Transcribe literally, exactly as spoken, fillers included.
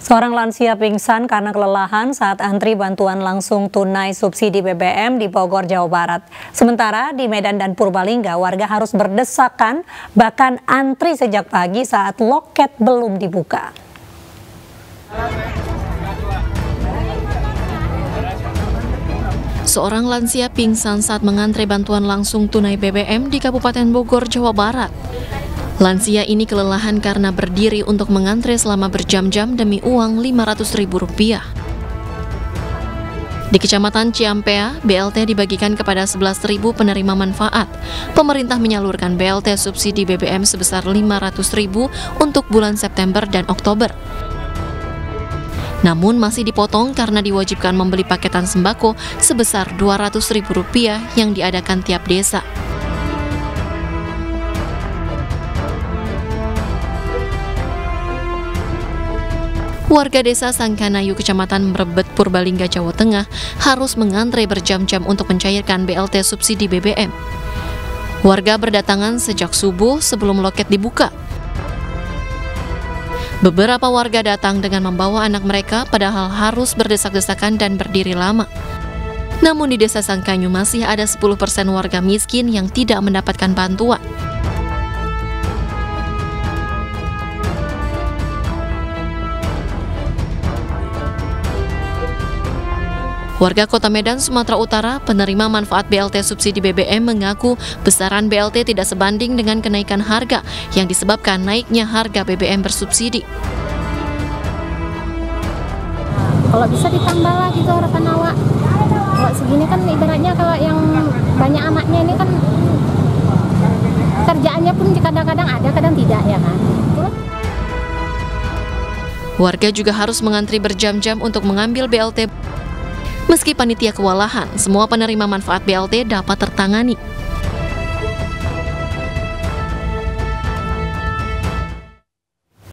Seorang lansia pingsan karena kelelahan saat antri bantuan langsung tunai subsidi B B M di Bogor, Jawa Barat. Sementara di Medan dan Purbalingga, warga harus berdesakan, bahkan antri sejak pagi saat loket belum dibuka. Seorang lansia pingsan saat mengantre bantuan langsung tunai B B M di Kabupaten Bogor, Jawa Barat. Lansia ini kelelahan karena berdiri untuk mengantre selama berjam-jam demi uang lima ratus ribu rupiah. Di Kecamatan Ciampea, B L T dibagikan kepada sebelas ribu penerima manfaat. Pemerintah menyalurkan B L T subsidi B B M sebesar lima ratus ribu untuk bulan September dan Oktober. Namun masih dipotong karena diwajibkan membeli paketan sembako sebesar dua ratus ribu rupiah yang diadakan tiap desa. Warga desa Sangkanayu, Kecamatan Mrebet, Purbalingga, Jawa Tengah harus mengantre berjam-jam untuk mencairkan B L T subsidi B B M. Warga berdatangan sejak subuh sebelum loket dibuka. Beberapa warga datang dengan membawa anak mereka padahal harus berdesak-desakan dan berdiri lama. Namun di desa Sangkanayu masih ada sepuluh persen warga miskin yang tidak mendapatkan bantuan. Warga Kota Medan, Sumatera Utara, penerima manfaat B L T subsidi B B M mengaku besaran B L T tidak sebanding dengan kenaikan harga yang disebabkan naiknya harga B B M bersubsidi. Kalau bisa ditambah lah gitu harapan awak. Kalau segini kan ibaratnya kalau yang banyak anaknya ini kan kerjaannya pun kadang-kadang ada, kadang tidak ya kan. Warga juga harus mengantri berjam-jam untuk mengambil B L T. Meski panitia kewalahan, semua penerima manfaat B L T dapat tertangani.